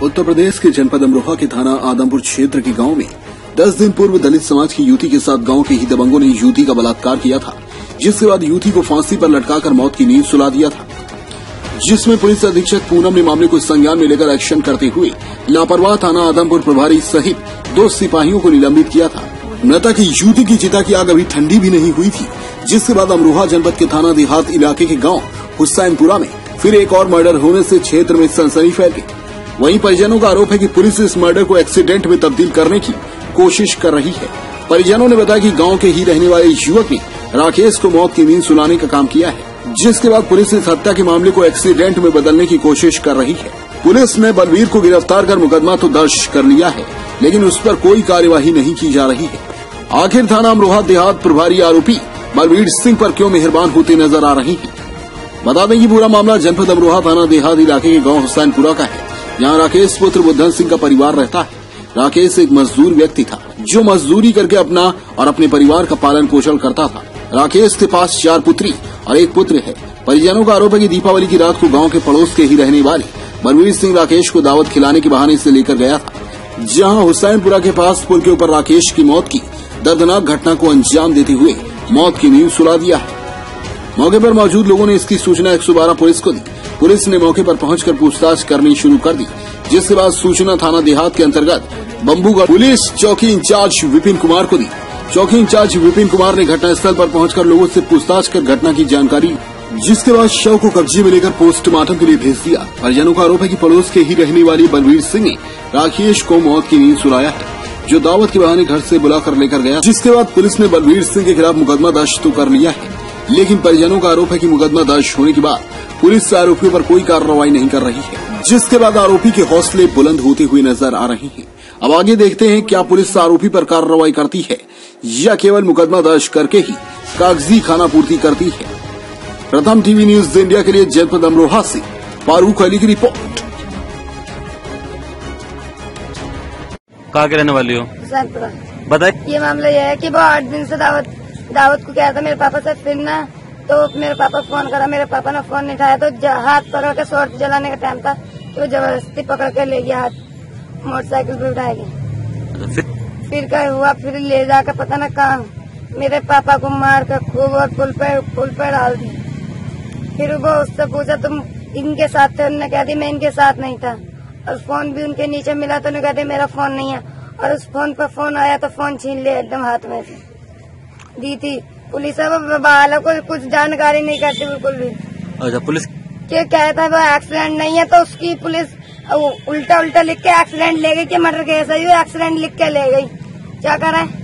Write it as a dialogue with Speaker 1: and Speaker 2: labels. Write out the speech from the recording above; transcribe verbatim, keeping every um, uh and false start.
Speaker 1: उत्तर प्रदेश के जनपद अमरोहा के थाना आदमपुर क्षेत्र के गांव में दस दिन पूर्व दलित समाज की युवती के साथ गांव के ही दबंगों ने युवती का बलात्कार किया था, जिसके बाद युवती को फांसी पर लटकाकर मौत की नींद सुला दिया था, जिसमें पुलिस अधीक्षक पूनम ने मामले को संज्ञान में लेकर एक्शन करते हुए लापरवाह थाना आदमपुर प्रभारी सहित दो सिपाहियों को निलंबित किया था। मृतक की युवती की चिता की आग अभी ठंडी भी नहीं हुई थी, जिसके बाद अमरोहा जनपद के थाना देहात इलाके के गांव हुसैनपुरा में फिर एक और मर्डर होने से क्षेत्र में सनसनी फैल गई। वहीं परिजनों का आरोप है कि पुलिस इस मर्डर को एक्सीडेंट में तब्दील करने की कोशिश कर रही है। परिजनों ने बताया कि गांव के ही रहने वाले युवक ने राकेश को मौत की नींद सुलाने का काम किया है, जिसके बाद पुलिस इस हत्या के मामले को एक्सीडेंट में बदलने की कोशिश कर रही है। पुलिस ने बलवीर को गिरफ्तार कर मुकदमा तो दर्ज कर लिया है, लेकिन उस पर कोई कार्यवाही नहीं की जा रही है। आखिर थाना अमरोहा देहात प्रभारी आरोपी बलवीर सिंह पर क्यों मेहरबान होते नजर आ रही है। बता दें कि पूरा मामला जनपद अमरोहा थाना देहात इलाके के गांव हुसैनपुरा का है, जहां राकेश पुत्र बुद्धन सिंह का परिवार रहता है। राकेश एक मजदूर व्यक्ति था जो मजदूरी करके अपना और अपने परिवार का पालन पोषण करता था। राकेश के पास चार पुत्री और एक पुत्र है। परिजनों का आरोप है कि दीपावली की रात को गांव के पड़ोस के ही रहने वाले बलवीर सिंह राकेश को दावत खिलाने के बहाने से लेकर गया था, जहां हुसैनपुरा के पास पुल के ऊपर राकेश की मौत की दर्दनाक घटना को अंजाम देते हुए मौत की नींद सुला दिया है। मौके पर मौजूद लोगों ने इसकी सूचना एक सौ बारह पुलिस को दी। पुलिस ने मौके पर पहुंचकर पूछताछ करनी शुरू कर दी, जिसके बाद सूचना थाना देहात के अंतर्गत बम्बूगढ़ पुलिस चौकी इंचार्ज विपिन कुमार को दी। चौकी इंचार्ज विपिन कुमार ने घटनास्थल पर पहुंचकर लोगों से पूछताछ कर घटना की जानकारी, जिसके बाद शव को कब्जे में लेकर पोस्टमार्टम के लिए भेज दिया। परिजनों का आरोप है कि पड़ोस के ही रहने वाली बलवीर सिंह ने राकेश को मौत की नींद सुलाया है, जो दावत के बहाने घर से बुलाकर लेकर गया, जिसके बाद पुलिस ने बलवीर सिंह के खिलाफ मुकदमा दर्ज तो कर लिया है, लेकिन परिजनों का आरोप है कि मुकदमा दर्ज होने के बाद पुलिस आरोपियों पर कोई कार्रवाई नहीं कर रही है, जिसके बाद आरोपी के हौसले बुलंद होते हुए नजर आ रहे हैं। अब आगे देखते हैं क्या पुलिस आरोपी पर कार्रवाई करती है या केवल मुकदमा दर्ज करके ही कागजी खाना पूर्ति करती है। प्रथम टीवी न्यूज इंडिया के लिए जनपद अमरोहा से फारूक अली की रिपोर्ट।
Speaker 2: कहाँ के रहने वाली हो? बताए।
Speaker 3: ये मामला यह है कि वो आठ दिन से दावत दावत को क्या था मेरे पापा से, फिर ना तो मेरे पापा फोन करा, मेरे पापा ने फोन नहीं उठाया, तो हाथ पकड़ के शॉर्ट जलाने का टाइम था, तो जबरदस्ती पकड़ के ले गया, हाथ मोटरसाइकिल पे उठाएगी। फिर, फिर क्या हुआ, फिर ले जाकर पता न कहाँ मेरे पापा को मार कर खूब और पुल पे पुल पे डाल दी। फिर वो उससे पूछा तुम इनके साथ थे? उन्होंने कहा दी मैं इनके साथ नहीं था, और फोन भी उनके नीचे मिला, तो उन्होंने कहा मेरा फोन नहीं है, और उस फोन पर फोन आया तो फोन छीन लिया एकदम हाथ में से दी थी। पुलिस वालों को कुछ जानकारी नहीं करती बिल्कुल भी।
Speaker 2: अच्छा, पुलिस
Speaker 3: क्या कहता है वो एक्सीडेंट नहीं है, तो उसकी पुलिस उल्टा उल्टा लिख के एक्सीडेंट ले गई कि मर्डर केस है, एक्सीडेंट लिख के ले गई। क्या कर रहा है?